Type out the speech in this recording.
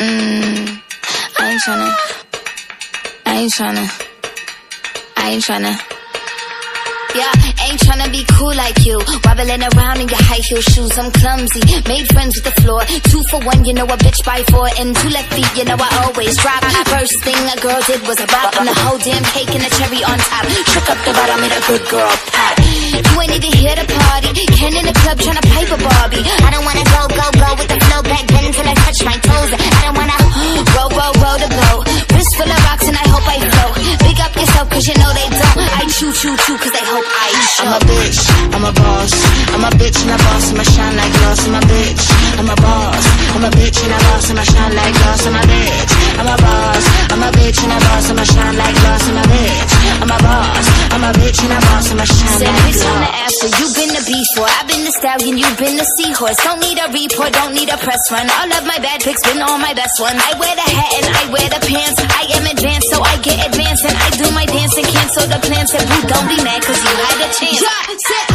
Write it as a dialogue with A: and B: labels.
A: Yeah, ain't tryna be cool like you. Wobbling around in your high heel shoes, I'm clumsy. Made friends with the floor. 2 for 1, you know a bitch by 4. And 2 left feet, you know I always drop. First thing a girl did was a bop. And the whole damn cake and the cherry on top. Shook up the bottom, made a good girl pop. You ain't even here to party. Ken in the club tryna pipe a Barbie. I don't wanna go with the flow back then till I touch my toes. I don't wanna roll the boat. Wrist full of rocks and I hope I float. Big up yourself cause you know they don't. I choo cause they hope I show.
B: I'm a bitch, I'm a boss. I'm a bitch and a boss, I'ma shine like gloss. I'm a bitch, I'm a boss. I'm a bitch and a boss, I'ma shine like gloss. I'm a bitch, I'm a boss. I'm a bitch and a boss, I'ma shine like gloss. I'm a bitch, I'm a boss. I'm a bitch and a boss, I'ma shine like gloss.
A: On the after, you've been the before. I've been the stallion, you've been the seahorse. Don't need a report, don't need a press run. All of my bad pics been all my best ones. I wear the hat and I wear the pants. I am advanced, so I get advanced. And I do my dance and cancel the plans. And you don't be mad cause you had a chance.